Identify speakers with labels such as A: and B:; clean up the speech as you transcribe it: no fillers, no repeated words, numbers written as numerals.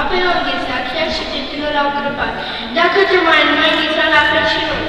A: Apoi au înghețat, chiar și prietenul l-au crăpat. Dacă te mai îngheța la fel și noi.